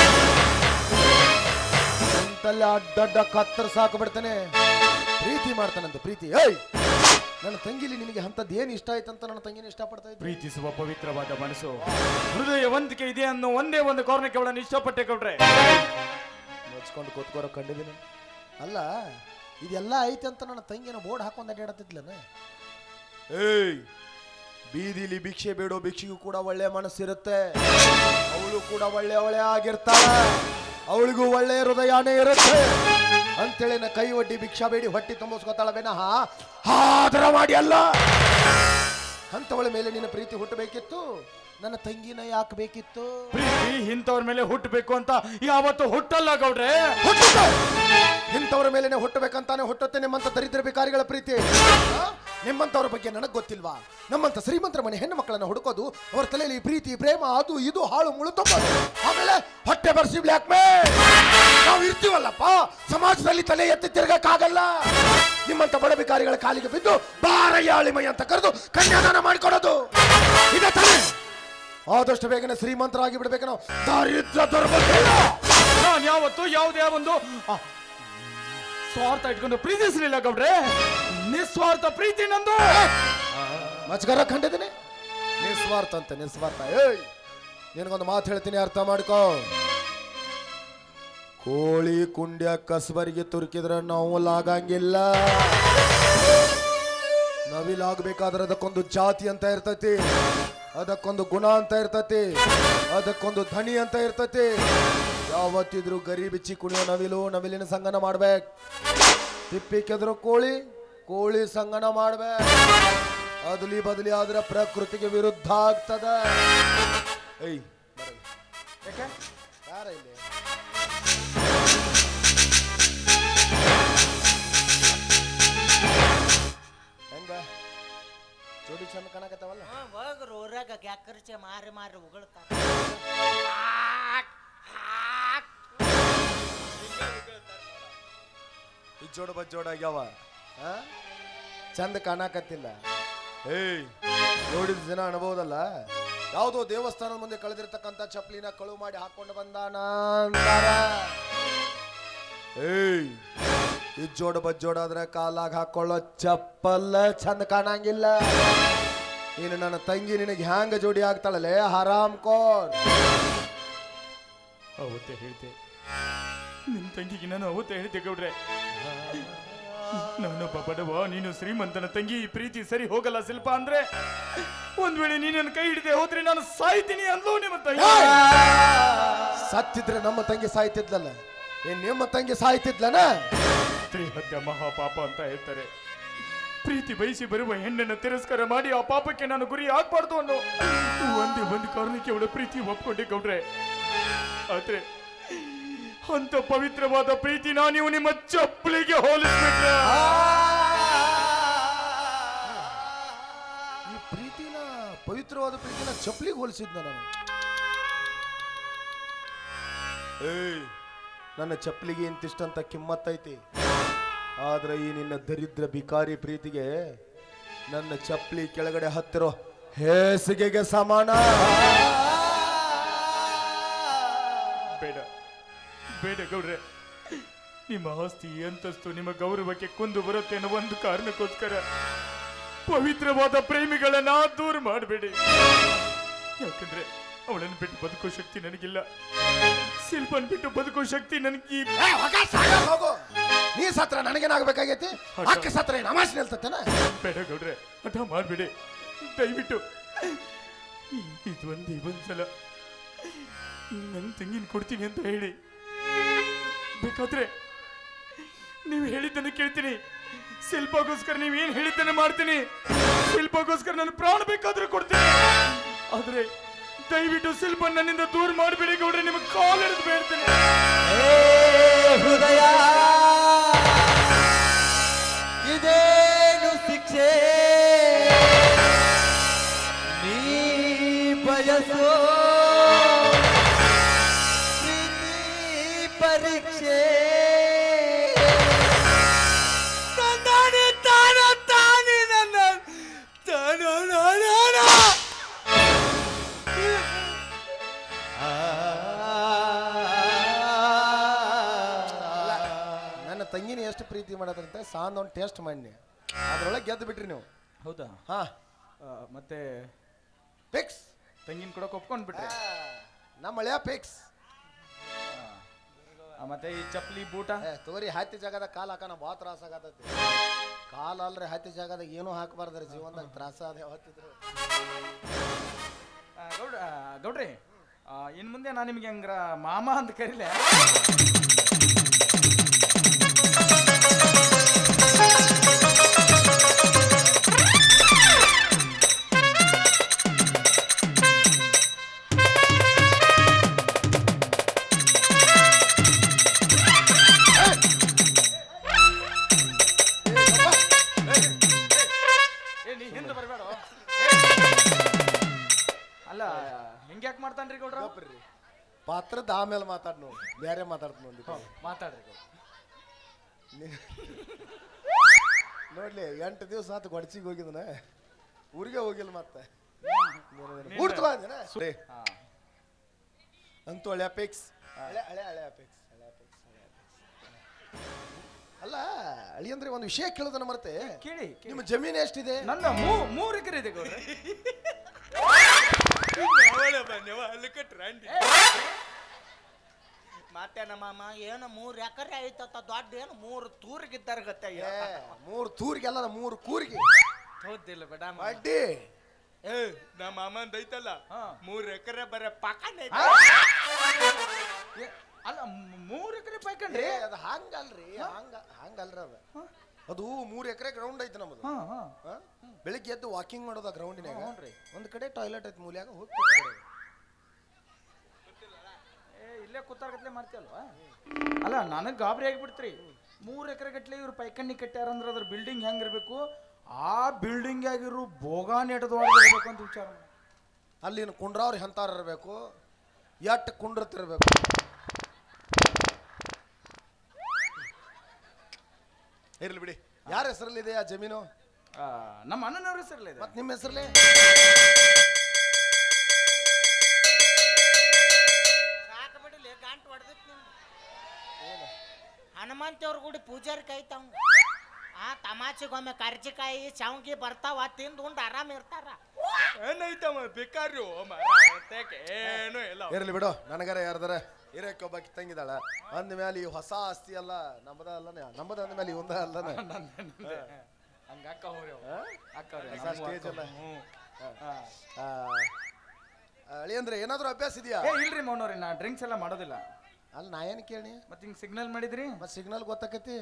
ಅಂತಲ್ಲಿ ಅಡ್ಡಡ್ಡ ಕತ್ತರ್ ಸಾಕು ಬಿಡ್ತಾನೆ. ಪ್ರೀತಿ ಮಾಡ್ತಾನಂತ ಪ್ರೀತಿ. ಏಯ್, ನನ್ನ ತಂಗಿಲಿ ನಿನಗೆ ಅಂತದ್ದು ಏನು ಇಷ್ಟ ಆಯ್ತಂತ ನನ್ನ ತಂಗಿನ ಇಷ್ಟಪಡ್ತಾ ಇದ್ದೆ. ಪ್ರೀತಿಸುವ ಪವಿತ್ರವಾದ ಮನಸ್ಸು, ಹೃದಯವಂತಿಕೆ ಇದೆ ಅನ್ನೋ ಒಂದೇ ಒಂದು ಕಾರಣಕ್ಕೆ ಅವಳನ್ನು ಇಷ್ಟಪಟ್ಟೆ ಗೌಡ್ರೆ. ಮುಚ್ಕೊಂಡು ಕೂತ್ಕೋರ ಕಂಡಿದ್ದೀನಿ. ಅಲ್ಲ, ಇದೆಲ್ಲ ಐತೆ ಅಂತ ನನ್ನ ತಂಗಿನ ಬೋರ್ಡ್ ಹಾಕೊಂಡು ಅಡ್ಡಾಡತ್ತಿದ್ಲನ. ಏಯ್, ಬೀದಿಲಿ ಭಿಕ್ಷೆ ಬೇಡೋ ಭಿಕ್ಷೆಗೂ ಕೂಡ ಒಳ್ಳೆ ಮನಸ್ಸಿರುತ್ತೆ. ಅವಳು ಕೂಡ ಒಳ್ಳೆ ಒಳ್ಳೆ ಆಗಿರ್ತಾಳೆ, ಅವಳಿಗೂ ಒಳ್ಳೆ ಹೃದಯನೇ ಇರುತ್ತೆ ಅಂತೇಳಿ ನಾ ಕೈ ಒಡ್ಡಿ ಭಿಕ್ಷಾ ಬೇಡಿ ಹೊಟ್ಟಿ ತುಂಬಿಸ್ಕೊತಾಳವೇನ ಆದರ ಮಾಡಿ ಅಲ್ಲ. ಅಂತವಳ ಮೇಲೆ ನಿನ್ನ ಪ್ರೀತಿ ಹುಟ್ಟಬೇಕಿತ್ತು, ನನ್ನ ತಂಗಿನ ಯಾಕೆ ಬೇಕಿತ್ತು? ಪ್ರೀತಿ ಇಂಥವ್ರ ಮೇಲೆ ಹುಟ್ಟಬೇಕು ಅಂತ ಯಾವತ್ತು ಹುಟ್ಟಲ್ಲ ಗೌಡ್ರೆ. ಹುಟ್ಟುತ್ತೆ, ಇಂಥವ್ರ ಮೇಲೆನೆ ಹುಟ್ಟಬೇಕಂತಾನೆ ಹುಟ್ಟುತ್ತೆ ನಿಮ್ಮಂತ ದರಿದ್ರ ಭಿಕಾರಿಗಳ ಪ್ರೀತಿ. ನಿಮ್ಮಂತವ್ರ ಬಗ್ಗೆ ನನಗೆ ಗೊತ್ತಿಲ್ವಾ? ನಮ್ಮಂತ ಶ್ರೀಮಂತರ ಮನೆ ಹೆಣ್ಣು ಮಕ್ಕಳನ್ನ ಹುಡುಕೋದು, ಅವ್ರ ತಲೆಯಲ್ಲಿ ಪ್ರೀತಿ ಪ್ರೇಮ ಅದು ಇದು ಹಾಳು ಮುಳು ತುಂಬೋದು, ಆಮೇಲೆ ಹೊಟ್ಟೆ ಬರ್ಸಿ ಬ್ಲ್ಯಾಕ್ ಮೇಲ್. ನಾವು ಇರ್ತೀವಲ್ಲಪ್ಪ ಸಮಾಜದಲ್ಲಿ, ತಲೆ ಎತ್ತಿ ತಿರ್ಗಕ್ಕಾಗಲ್ಲ. ನಿಮ್ಮಂತ ಬಡ ಭಿಕಾರಿಗಳ ಕಾಲಿಗೆ ಬಿದ್ದು ಬಾರಯ್ಯಾಳಿಮೈ ಅಂತ ಕರೆದು ಕನ್ಯಾದಾನ ಮಾಡಿಕೊಡೋದು ಇದೆ ತಾನೆ. ಆದಷ್ಟು ಬೇಗನೆ ಶ್ರೀಮಂತರಾಗಿ ಬಿಡ್ಬೇಕು ನಾವು. ದಾರಿದ್ರ ದೊರಬಲ್ಲ. ನಾನು ಯಾವತ್ತು ಯಾವುದೇ ಒಂದು ಸ್ವಾರ್ಥ ಇಟ್ಕೊಂಡು ಪ್ರೀತಿಸಲಿಲ್ಲ ಗೌಡ್ರೆ. ನಿಸ್ವಾರ್ಥ ಪ್ರೀತಿ ನಂದು. ಮಚ್ಕರ ಕಂಡಿದ್ದೀನಿ. ನಿಸ್ವಾರ್ಥ ಅಂತ ನಿಸ್ವಾರ್ಥ. ಏಯ್, ನಿನಗೊಂದು ಮಾತು ಹೇಳ್ತೀನಿ, ಅರ್ಥ ಮಾಡ್ಕೋ. ಕೋಳಿ ಕುಂಡ್ಯ ಕಸ್ಬರಿಗೆ ತುರುಕಿದ್ರೆ ನೋವುಲಾಗಂಗಿಲ್ಲ. ನವಿಲಾಗಬೇಕಾದ್ರೆ ಅದಕ್ಕೊಂದು ಜಾತಿ ಅಂತ ಇರ್ತೈತಿ, ಅದಕ್ಕೊಂದು ಗುಣ ಅಂತ ಇರ್ತೈತಿ, ಅದಕ್ಕೊಂದು ಧನಿ ಅಂತ ಇರ್ತೈತಿ. ಯಾವತ್ತಿದ್ರು ಗರಿ ಬಿಚ್ಚಿ ಕುಣಿಯೋ ನವಿಲು ನವಿಲಿನ ಸಂಗನ ಮಾಡ್ಬೇಕು. ತಿಪ್ಪಿ ಕೆದ್ರು ಕೋಳಿ ಕೋಳಿ ಸಂಗನ ಮಾಡ್ಬೇಕು. ಅದಲಿ ಬದಲಿ ಆದ್ರೆ ಪ್ರಕೃತಿಗೆ ವಿರುದ್ಧ ಆಗ್ತದ. ಏಯ್, ಯಾಕೆ ಯಾರ ಇಲ್ಲಿ? ಹೆಂಗ ಜೋಡಿ ಚಂದ ಕಾಣಕತ್ತಾವಲ್ಲ? ಒಳಗರು ಊರಾಗ ಗ್ಯಾಕರ್ಚೆ ಮಾರಿ ಮಾರಿ ಉಗುಳ್ತಾರ. ಇಜ್ಜೋಡ ಬಜ್ಜೋಡ ಆಗ್ಯಾವ, ಚಂದ ಕಾಣಕತ್ತಿಲ್ಲ. ಏಯ್, ನೋಡಿದ ಜನ ಅನ್ಬೋದಲ್ಲ, ಯಾವುದೋ ದೇವಸ್ಥಾನದ ಮುಂದೆ ಕಳೆದಿರ್ತಕ್ಕಂಥ ಚಪ್ಪಲಿನ ಕಳು ಮಾಡಿ ಹಾಕೊಂಡು ಬಂದಾನ ಅಂತಾರ. ಏಯ್, ಇಜ್ಜೋಡ್ ಬಜ್ಜೋಡಾದ್ರೆ ಕಾಲಾಗ ಹಾಕೊಳ್ಳೋ ಚಪ್ಪಲ್ ಚಂದ ಕಾಣಂಗಿಲ್ಲ. ನೀನು ನನ್ನ ತಂಗಿ ನಿನಗೆ ಹ್ಯಾಂಗ ಜೋಡಿ ಆಗ್ತಾಳಲೆ ಹರಾಮ್ ಕೋರ್. ಅವತ್ತೇ ಹೇಳ್ತೆ ನಿನ್ನ ತಂಗಿಗೆ ನಾನು ಅವತ್ತೇ ಹೇಳ್ತೆ ಗೌಡ್ರೆ, ನಾನೊಬ್ಬ ಬಡವ, ನೀನು ಶ್ರೀಮಂತನ ತಂಗಿ, ಈ ಪ್ರೀತಿ ಸರಿ ಹೋಗಲ್ಲ ಶಿಲ್ಪ ಅಂದ್ರೆ ಒಂದ್ ವೇಳೆ ನೀನು ನನ್ನ ಕೈ ಹಿಡಿದೆ ಹೋದ್ರೆ ನಾನು ಸಾಯ್ತೀನಿ ಅಂದ್ಲು ನಿಮ್ಮ ತಂಗಿ. ಸತ್ತಿದ್ರೆ ನಮ್ಮ ತಂಗಿ ಸಾಯ್ತಿದ್ಲಲ್ಲ, ಏನ್ ನಿಮ್ಮ ತಂಗಿ ಸಾಯ್ತಿದ್ಲನ? ಸ್ತ್ರೀ ಹತ್ಯೆ ಮಹಾಪಾಪ ಅಂತ ಹೇಳ್ತಾರೆ. ಪ್ರೀತಿ ಬಯಸಿ ಬರುವ ಹೆಣ್ಣನ್ನು ತಿರಸ್ಕಾರ ಮಾಡಿ ಆ ಪಾಪಕ್ಕೆ ನಾನು ಗುರಿ ಆಗ್ಬಾರ್ದು ಅನ್ನೋ ಒಂದೇ ಒಂದು ಕಾರಣಕ್ಕೆ ಅವಳ ಪ್ರೀತಿ ಒಪ್ಕೊಂಡೆ ಗೌಡ್ರೆ. ಆದ್ರೆ ಅಂತ ಪವಿತ್ರವಾದ ಪ್ರೀತಿನ ನೀವು ನಿಮ್ಮ ಚಪ್ಪಲಿಗೆ ಹೋಲಿಸ್ಬಿಟ್ರೆ. ಈ ಪ್ರೀತಿನ ಪವಿತ್ರವಾದ ಪ್ರೀತಿನ ಚಪ್ಪಲಿಗೆ ಹೋಲಿಸಿದ್ನ ನಾನು. ಏಯ್, ನನ್ನ ಚಪ್ಪಲಿಗೆ ಇಂತಿಷ್ಟಂತ ಕಿಮ್ಮತ್ತೈತಿ, ಆದ್ರೆ ಈ ನಿನ್ನ ದರಿದ್ರ ಬಿಕಾರಿ ಪ್ರೀತಿಗೆ ನನ್ನ ಚಪ್ಪಲಿ ಕೆಳಗಡೆ ಹತ್ತಿರೋ ಹೇಸಿಗೆಗೆ ಸಮಾನ. ಬೇಡ ಬೇಡ ಗೌಡ್ರೆ, ನಿಮ್ಮ ಆಸ್ತಿ ಅಂತಸ್ತು ನಿಮ್ಮ ಗೌರವಕ್ಕೆ ಕುಂದು ಬರುತ್ತೆ ಅನ್ನೋ ಒಂದು ಕಾರಣಕ್ಕೋಸ್ಕರ ಪವಿತ್ರವಾದ ಪ್ರೇಮಿಗಳನ್ನ ದೂರ ಮಾಡಬೇಡಿ. ಯಾಕಂದ್ರೆ ಅವಳನ್ನು ಬಿಟ್ಟು ಬದುಕೋ ಶಕ್ತಿ ನನಗಿಲ್ಲ, ಶಿಲ್ಪನ್ ಬಿಟ್ಟು ಬದುಕೋ ಶಕ್ತಿ ನನಗೆ. ನೀ ಸತ್ರ ನನಗೇನಾಗಬೇಕಾಗೈತಿ? ಅಕ್ಕ ಸತ್ರ ಏನು ಅಮಾಶ್ ನಿಲ್ತತ್ತೇನ? ಬೇಡ ಗೌಡ್ರೆ, ಹಠ ಮಾಡಬೇಡಿ ದಯವಿಟ್ಟು. ಇದು ಒಂದೇ ಒಂದ್ಸಲ ನನ್ನ ತಂಗಿನ ಕೊಡ್ತೀನಿ ಅಂತ ಹೇಳಿ, ಬೇಕಾದ್ರೆ ನೀವು ಹೇಳಿದ್ದನ್ನು ಕೇಳ್ತೀನಿ. ಶಿಲ್ಪಗೋಸ್ಕರ ನೀವೇನು ಹೇಳಿದ್ದನ್ನು ಮಾಡ್ತೀನಿ. ಶಿಲ್ಪಗೋಸ್ಕರ ನನ್ನ ಪ್ರಾಣ ಬೇಕಾದ್ರೂ ಕೊಡ್ತೀನಿ. ಆದ್ರೆ ದಯವಿಟ್ಟು ಶಿಲ್ಪ ನನ್ನಿಂದ ದೂರ ಮಾಡಬೇಡಿ ಗೌಡ್ರೆ, ನಿಮಗೆ ಕಾಲ್ ಹಿಡಿದು ಬೇಡ್ತೀನಿ. ಹೃದಯ ಇದೇನು ಶಿಕ್ಷೆ ನೀ ಬಯಸೋ ಪ್ರೀತಿ ಪರೀಕ್ಷೆ. ತಂದಾನೆ ತಾನ ತಾನೆ ನನ್ನ ತಾನೋ ನಾನ ನನ್ನ ತಂಗಿನ ಎಷ್ಟು ಪ್ರೀತಿ ಮಾಡದಂತೆ ಸಾಂದ್ ಒಂದು ಟೇಸ್ಟ್ ಮಾಡಿ ಅದ್ರೊಳಗೆ ಗೆದ್ದು ಬಿಟ್ರಿ ನೀವು. ಹೌದಾ? ಹಾ, ಮತ್ತೆ ಫಿಕ್ಸ್ ತಂಗಿನ ಕೊಡಕ್ಕೆ ಒಪ್ಕೊಂಡ್ ಬಿಟ್ರೆ ನಮ್ಮ ಹಳೆಯ ಫಿಕ್ಸ್. ಮತ್ತೆ ಈ ಚಪ್ಪಲಿ ಬೂಟ ತೋರಿ ಹತ್ತಿ ಜಾಗದಾಗ ಕಾಲು ಹಾಕೋಣ ಭಾಳ ತ್ರಾಸ ಆಗತೈತಿ. ಕಾಲು ಅಲ್ರಿ ಹತ್ತಿ ಜಾಗದಾಗ ಏನೂ ಹಾಕಬಾರ್ದ್ರಿ, ಜೀವನದಾಗ ತ್ರಾಸ ಅದೇ ಹೊತ್ತಿದ್ರು. ಗೌಡ್ರ ಗೌಡ್ರಿ ಇನ್ ಮುಂದೆ ನಾನು ನಿಮ್ಗೆ ಹಂಗ್ರ ಮಾಮ ಅಂತ ಕರೀಲೆ. ಅಲ್ಲ ಹಿಂಗ್ಯಾಕ್ ಮಾಡ್ತಾನ್ರಿ ಗೌಡ್ರ? ಪಾತ್ರದ ಆಮೇಲೆ ಮಾತಾಡ್ ನೋಡಿ, ಬೇರೆ ಮಾತಾಡ್ತ ನೋಡಿ. ಮಾತಾಡ್ರಿ ನೋಡ್ಲಿ, ಎಂಟು ದಿವಸ ಆತು ಗೊಡ್ಚಿಗೆ ಹೋಗಿದನ, ಊರಿಗೆ ಹೋಗಿಲ್ಲ ಮತ್ತೆ ಊರ್ತು ಬಂದಿನ ಅಂತೂ ಹಳೆ ಅಪೇಕ್ಸ್. ಹಳೆ ಹಳೆ ಹಳೆ ಅಪೇಕ್ಸ್ ಹಳೆ ಅಪೇಕ್ಸ್ ಹಳೆ ಅಪೇಕ್ಸ್ ಅಲ್ಲ ಅಳಿ ಅಂದ್ರೆ ಒಂದು ವಿಷಯ ಕೇಳೋದನ್ನ ಮರ್ತೆ. ಕೇಳಿ. ನಿಮ್ಮ ಜಮೀನು ಎಷ್ಟಿದೆ? ನನ್ನ ಮೂರು ಎಕರೆ ಇದೆ ಗೌಡ್ರೆ. ಮತ್ತೆ ನಮ್ಮ ಏನು ಮೂರ್ ಎಕರೆ ಐತತ್ತ ದೊಡ್ಡ ಏನು ಮೂರು ತೂರಿಗಿದ್ದಾರ ಗತ್ತೆ. ಮೂರು ತೂರಿಗೆಲ್ಲ ಮೂರು ಕೂರಿಗೆ ಹೌದಿಲ್ಲ ಬೇಡ ಅಡ್ಡಿ. ಏ ನಮ್ಮ ಮಾಮಂದ ಐತಲ್ಲ ಮೂರ್ ಎಕರೆ ಬರ ಪಾಕನೆ. ಅಲ್ಲ ಮೂರು ಎಕರೆ ಪಾಕಂಡ್ರಿ? ಅದು ಹಂಗಲ್ರಿ, ಹಂಗ ಹಂಗಲ್ರಿ ಅದ. ಅದು ಮೂರ್ ಎಕರೆ ಗ್ರೌಂಡ್ ಐತೆ ನಮ್ಮದು. ಬೆಳಿಗ್ಗೆ ಎದ್ದು ವಾಕಿಂಗ್ ಮಾಡೋದ ಗ್ರೌಂಡಿನಾಗ. ಒಂದ್ ಕಡೆ ಟಾಯ್ಲೆಟ್ ಐತಿ ಮೂಲ್ಯಾಗ ಹೋಗಿ. ಏ ಇಲ್ಲೇ ಕೂತಾಗತ್ಲೆ ಮಾಡ್ತೀಯಲ್ವಾ? ಅಲ್ಲ ನನಗೆ ಗಾಬರಿ ಆಗಿಬಿಡ್ತ್ರಿ. ಮೂರು ಎಕರೆ ಗಟ್ಲೆ ಇವ್ರು ಪೈಕಣ್ಣಿ ಕಟ್ಟ್ಯಾರಂದ್ರೆ ಅದ್ರ ಬಿಲ್ಡಿಂಗ್ ಹೆಂಗಿರ್ಬೇಕು, ಆ ಬಿಲ್ಡಿಂಗ್ ಆಗಿರೋ ಬೋಗಾನ್ ಎಟದೊಳಗಿರ್ಬೇಕು ಅಂತ ವಿಚಾರ. ಅಲ್ಲಿನ ಕುಂಡ್ರವ್ರು ಎಂತಾರ ಇರಬೇಕು, ಎಟ್ ಕುಂಡ್ರತಿರ್ಬೇಕು. ಇರ್ಲಿ ಬಿಡಿ. ಯಾರ ಹೆಸರಲ್ಲಿದೆ ಆ ಜಮೀನು? ನಮ್ಮ ಅಣ್ಣನವ್ರ ಹೆಸರಲ್ಲಿದೆ. ಮತ್ತೆ ನಿಮ್ಮ ಹೆಸರಲ್ಲೇ? ಸಾಕು ಬಿಡಲಿ, ಗಂಟು ಹೊಡೆದಿತ್ತು ಹನುಮಾನ್ ಸೇವಂತಿಯವ್ರ ಗುಡಿ ಪೂಜಾರಿ ಕೈತಾವ ಆ ತಮಾಚೆಗೊಮ್ಮೆ ಕರ್ಜಿಕಾಯಿ ಶಾವ್ಗಿ ಬರ್ತಾವ ತಿಂದು ಉಂಡು ಆರಾಮ್ ಇರ್ತಾರ. ಏನೈತಮ್ಮ ಬೇಕಾರಿ ಏನು ಇಲ್ಲ. ಇರ್ಲಿ ಬಿಡು, ನನಗರ ಯಾರ್ದಾರ ಹಿರೇಕ ಒಬ್ಬಾಕಿ ತಂಗಿದಾಳ ಅಂದ ಮೇಲೆ ಈ ಹೊಸ ಆಸ್ತಿ ಅಲ್ಲ ನಮ್ಮದ ಅಲ್ಲನೆ, ನಮ್ಮದ ಅಂದ ಮೇಲೆ ಇವಂದ ಅಲ್ಲನೆ. ಹಂಗ ಅಕ್ಕ ಹೋಗ್ರಿ ಅಕ್ಕ ಸ್ಟೇಜ್ ಅಲ್ಲ. ಅಳಿ ಅಂದ್ರೆ ಏನಾದ್ರು ಅಭ್ಯಾಸ ಇದೆಯಾ? ಏ ಇಲ್ರಿ ಮೌನವ್ರಿ, ನಾ ಡ್ರಿಂಕ್ಸ್ ಎಲ್ಲ ಮಾಡೋದಿಲ್ಲ. ಅಲ್ಲ ನಾ ಏನು ಕೇಳಿ ಮತ್ತೆ ಹಿಂಗ್ ಸಿಗ್ನಲ್ ಮಾಡಿದ್ರಿ? ಮತ್ತೆ ಸಿಗ್ನಲ್ ಗೊತ್ತಾಕತಿ.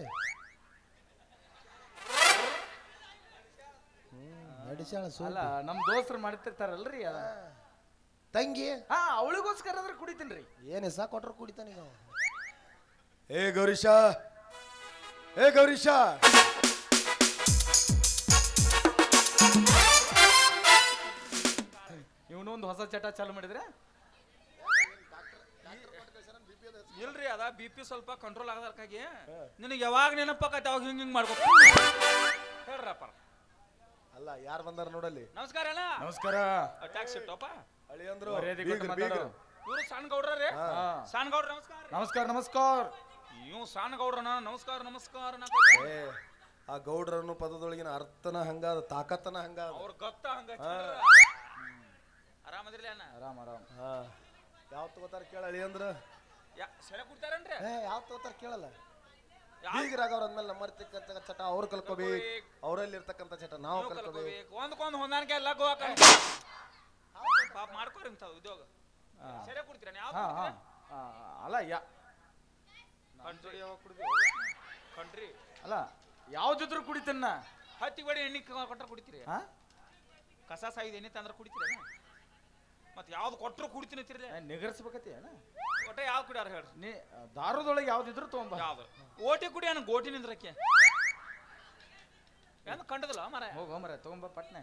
ಅಲ್ಲ ನಮ್ ದೋಸ್ತರು ಮಾಡ್ತಿರ್ತಾರಲ್ರಿ ಅದ ತಂಗಿ. ಹಾ ಅವಳಿಗೋಸ್ಕರ ಅಂದ್ರೆ ಕುಡಿತೀನ್ರಿ. ಏನ್ ಹೆಸ ಕೊಟ್ರು ಕುಡಿತಾನೀಗ. ಏ ಗೌರೀಶ, ಏ ಗೌರೀಶ, ಇವನು ಒಂದು ಹೊಸ ಚಟ ಚಾಲು ಮಾಡಿದ್ರೆ ಇಲ್ರಿ ಅದ ಬಿ ಪಿ ಸ್ವಲ್ಪ ಕಂಟ್ರೋಲ್ ಆಗದಕ್ಕಾಗಿ ನಿನಗೆ ಯಾವಾಗ ನೆನಪಾಕತ್ತೆ ಅವಾಗ ಹಿಂಗ್ ಹಿಂಗ್ ಮಾಡ್ಕೊ ಹೇಳ್ರಪ್ಪ. ಅಲ್ಲ ಯಾರು ಬಂದಾರ ನೋಡಲ್ಲಿ. ನಮಸ್ಕಾರ ಅಣ್ಣ. ನಮಸ್ಕಾರ. ಟ್ಯಾಕ್ಸ್ ಇಟ್ಟಪ್ಪ ಅಳಿ ಅಂದ್ರು ಇವರು ಸಣ್ಣ ಗೌಡ್ರಿ. ಸಣ್ಣ ಗೌಡ್ರ ನಮಸ್ಕಾರ. ನಮಸ್ಕಾರ ನಮಸ್ಕಾರ. ಇವ್ ಸಣ್ಣ ಗೌಡ್ರನ ನಮಸ್ಕಾರ ನಮಸ್ಕಾರ. ಏ ಆ ಗೌಡ್ರನ್ನು ಪದದೊಳಗಿನ ಅರ್ಥನ ಹಂಗಾದ, ತಾಕತ್ತನ ಹಂಗಾದ, ಅವ್ರ ಗತ್ತ ಹಂಗ. ಆರಾಮದ್ರಿ ಅಣ್ಣ? ಆರಾಮ್ ಆರಾಮ್. ಹಾ ಯಾವ ತಗೋತಾರ ಕೇಳ ಅಳಿ ಅಂದ್ರ. ಸೆರೆ ಕುಡ್ತಾರನ್ರಿ? ಏ ಯಾವ ತಗೋತಾರ ಕೇಳಲ್ಲ. ಬೀಗರಾಗ ಅವ್ರ ಅಂದ್ಮೇಲೆ ನಮ್ಮರ್ತಕ್ಕಂಥ ಚಟ ಅವ್ರು ಕಲ್ಕೋಬೇಕು, ಅವರಲ್ಲಿ ಇರ್ತಕ್ಕಂಥ ಚಟ ನಾವು ಕಲ್ಕೋಬೇಕು. ಒಂದ್ಕೊಂದ್ ಹೊಂದಾಣಿಕೆ ಎಲ್ಲ ಪಾಪ ಮಾಡ್ಕೋರಿ ಇಂಥವು ಉದ್ಯೋಗ. ಸೆರೆ ಕುಡ್ತೀರ ಯಾವ? ಅಲ್ಲ ಯಾ ಕಂಟ್ರಿ ಅಲ್ಲ ಯಾವ್ದಿದ್ರು ಕುಡಿತನ್ನ. ಹತ್ತಿ ಬಡಿ ಎಣ್ಣೆ ಕೊಟ್ರ ಕುಡಿತೀರಿ? ಕಸ ಸಾಯ್ದು ಎಣ್ಣೆ ತಂದ್ರ ಕುಡಿತೀರ? ಮತ್ತೆ ಯಾವ್ದು ಕೊಟ್ಟರು ಕುಡಿತೀನಿ ತಿರ್ಲಿ ನಿಗರ್ಸ್ಬೇಕತಿ ಅಣ್ಣ. ಒಟ್ಟ ಯಾವ್ದು ಕುಡಿಯಾರ ಹೇಳ್ರಿ ನೀ ದಾರದೊಳಗೆ ಯಾವ್ದಿದ್ರು ತೊಗೊಂಬ. ಯಾವ್ದು ಓಟಿ ಕುಡಿ ಅನ್ನ ಗೋಟಿ ನಿಂದ್ರಕ್ಕೆ ಏನು ಕಂಡದಲ್ಲ ಮರ. ಹೋಗೋ ಮರ ತೊಗೊಂಬ ಪಟ್ನೆ.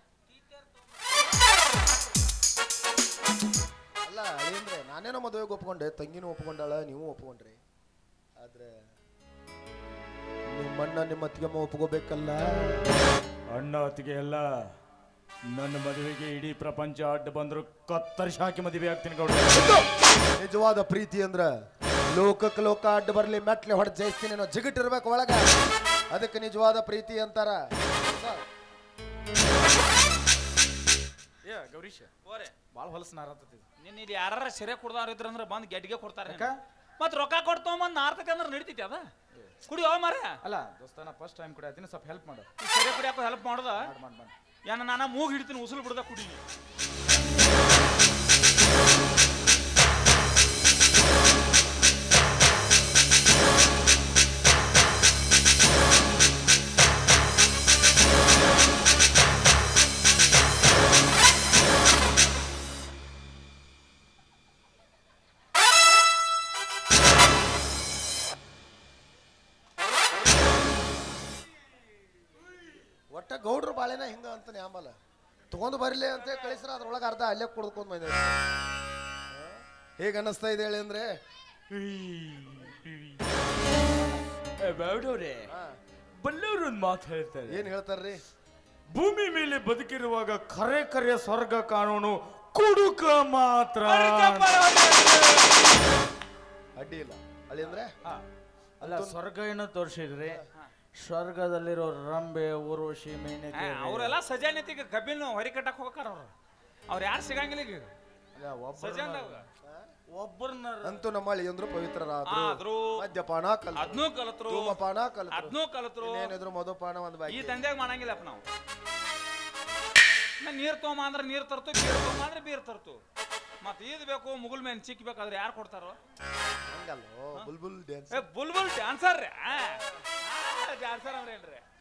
ಅಲ್ಲ ಅಂದ್ರೆ ನಾನೇನೋ ಮದುವೆಗೆ ಒಪ್ಕೊಂಡೆ, ತಂಗಿನೂ ಒಪ್ಕೊಂಡಾಳ, ನೀವು ಒಪ್ಕೊಂಡ್ರಿ. ಆದ್ರೆ ನಿಮ್ಮಣ್ಣ ನಿಮ್ಮ ಅತ್ತಿಗೆಮ್ಮ ಒಪ್ಕೋಬೇಕಲ್ಲ. ಅಣ್ಣ ಅತ್ತಿಗೆ ಎಲ್ಲ ನನ್ನ ಮದುವೆಗೆ ಇಡೀ ಪ್ರಪಂಚ ಅಡ್ಡ ಬಂದ್ರು ಕತ್ತರಿಸಿ ಹಾಕಿ ಮದುವೆ ಆಗ್ತೀನಿ ಗೌಡ. ನಿಜವಾದ ಪ್ರೀತಿ ಅಂದ್ರ ಲೋಕಕ್ಕೆ ಲೋಕ ಅಡ್ಡ ಬರ್ಲಿ ಮೆಟ್ಲೆ ಹೊಡೆದ್ ಜಯಿಸ್ತೀನಿ ಅನ್ನೋ ಜಿಗಿಟ್ ಇರ್ಬೇಕು ಒಳಗ. ಅದಕ್ಕೆ ನಿಜವಾದ ಪ್ರೀತಿ ಅಂತಾರ. ಏ ಗೌರೀಶ್ ಓರೆ ಭಾಳ ಹೊಲಸು ನಾರತ್ತದ. ನಿನ್ನ ಇಲ್ಲಿ ಯಾರ ಸೆರೆ ಕುಡ್ದಾರ ಇದ್ರಂದ್ರ ಬಂದ್ ಗೆಡ್ಗೆ ಕೊಡ್ತಾರೆ. ಮತ್ ರೊಕ್ಕ ಕೊಡ್ತೊಂಬಂದ್ ನಾರ್ತೈತಿ ಅಂದ್ರೆ ನಡಿತೈತಿ ಅದ ಕುಡಿಯೋ ಮರ. ಅಲ್ಲ ದೋಸ್ತ ನಾ ಫಸ್ಟ್ ಟೈಮ್ ಕುಡಿಯತ್ತೀನಿ, ಸ್ವಲ್ಪ ಹೆಲ್ಪ್ ಮಾಡು. ಸೆರೆ ಕುಡಿಯಾಕ ಹೆಲ್ಪ್ ಮಾಡೋದ? ಮಾಡ್ ಮಾಡ್. ಏನ ನಾನ ಮೂಗ್ ಹಿಡಿತೀನಿ ಉಸುಲು ಬಿಡದ ಕುಡೀನಿ. ಒಟ್ಟ ಗೌಡ್ರು ಬಾಳೆನ ಹಿಂಗ ಅಂತಾನೆ. ಆಮೇಲೆ ತಗೊಂಡು ಬರಲಿ ಅಂತ ಕಳಿಸ್ರ ಅದ್ರೊಳಗೆ ಅರ್ಧ ಅಲ್ಲೇ ಕುಡ್ಕೊಂಡ್ ಬಂದ. ಹೇಗ ಅನ್ನಿಸ್ತಾ ಇದೆ ಹೇಳಿ ಅಂದ್ರೆ ಬಲ್ಲವರು ಒಂದು ಮಾತು ಹೇಳ್ತಾರೆ. ಏನ್ ಹೇಳ್ತಾರ್ರಿ? ಭೂಮಿ ಮೇಲೆ ಬದುಕಿರುವಾಗ ಕರೆ ಕರೆ ಸ್ವರ್ಗ ಕಾಣೋನು ಕುಡುಕ ಮಾತ್ರ. ಅಡ್ಡಿ ಇಲ್ಲ ಅಳಿ ಅಂದ್ರೆ. ಅಲ್ಲ ಸ್ವರ್ಗ ಏನೋ ತೋರಿಸಿದ್ರಿ, ಸ್ವರ್ಗದಲ್ಲಿರೋ ರಂಬೆ ಊರ್ವಶಿ ಮೇನೆ ಅವರೆಲ್ಲ ಸಜಾನತಿಗೆ ಕಬ್ಬಿನ ಹೊರಿ ಕಟ್ಟಕ್ ಹೋಗ್ತಾರ. ಅವ್ರು ಅವ್ರು ಯಾರು ಸಿಗಂಗಿಲ್ಲ ಈಗ ಒಬ್ಬರನ್ನ. ಅಂತೂ ನಮ್ಮ ಅಳಿ ಅಂದ್ರು ಪವಿತ್ರರಾದ್ರು, ಮದ್ಯಪಾನ ಕಲ್ ಅದ್ನೂ ಕಲತ್ರು, ಧೂಮಪಾನ ಕಲ್ ಅದ್ನೂ ಕಲತ್ರು, ಏನಿದ್ರು ಮಧುಪಾನ ಒಂದ್ ಬಾಯಿ. ಈ ತಂದೆಗೆ ಮಾಡಂಗಿಲ್ಲಪ್ಪ ನಾವು. ನೀರ್ ತೊಗೊಂಬ ಅಂದ್ರೆ ನೀರ್ ತರ್ತು, ಬೀರ್ ತೊಗೊಂಬ ಅಂದ್ರೆ ಬೀರ್ ತರ್ತು. ಮತ್ ಈದ್ ಬೇಕು ಮುಗುಲ್ ಮೇನ್ ಚಿಕ್ಬೇಕಾದ್ರೆ ಯಾರು ಕೊಡ್ತಾರೋ? ಹಂಗಲ್ಲೋ ಬುಲ್ಬುಲ್ ಡ್ಯಾನ್ಸ್. ಬುಲ್ಬುಲ್ ಡ್ಯಾನ್ಸರ್ ಡ್ಯಾನ್ಸರ್ ಅಂದ್ರೆ ಏನ್ರಿ?